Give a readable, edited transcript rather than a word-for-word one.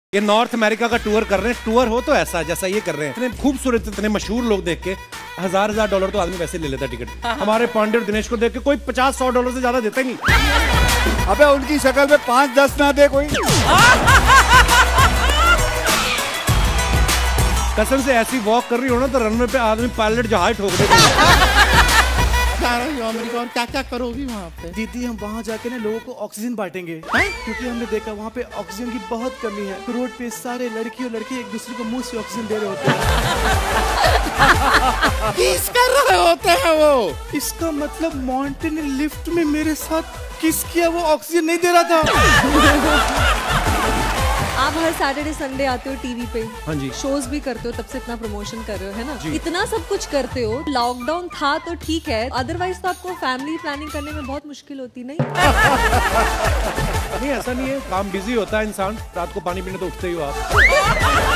ये north America का tour कर रहे हैं। टूर हो तो ऐसा जैसा ये कर रहे हैं। इतने खूबसूरत इतने मशहूर लोग देख के $1000 तो आदमी वैसे ले लेता टिकट। हमारे पांडे और दिनेश को देख के कोई $50-100 से ज्यादा देता ही नहीं। अबे उनकी शक्ल में 5-10 ना दे कोई। कसम से ऐसी वॉक कर रही हो ना तो रनवे पे आदमी पायलट जहाज ठोक देगा। अमेरिका और क्या क्या करोगी वहाँ पे? दीदी हम वहाँ जाके ना लोगों को ऑक्सीजन बांटेंगे, क्योंकि हमने देखा वहाँ पे ऑक्सीजन की बहुत कमी है। तो रोड पे सारे लड़की और लड़के एक दूसरे को मुंह से ऑक्सीजन दे रहे होते हैं। किस कर रहे होते हैं वो? इसका मतलब माउंटेन लिफ्ट में मेरे साथ किस किया, वो ऑक्सीजन नहीं दे रहा था। आप हर सैटरडे संडे आते हो टीवी पे, हाँ जी, शोज भी करते हो, तब से इतना प्रमोशन कर रहे हो, है ना? इतना सब कुछ करते हो। लॉकडाउन था तो ठीक है, अदरवाइज तो आपको फैमिली प्लानिंग करने में बहुत मुश्किल होती नहीं? नहीं ऐसा नहीं है, काम बिजी होता है इंसान। रात को पानी पीने तो उठते ही हो आप।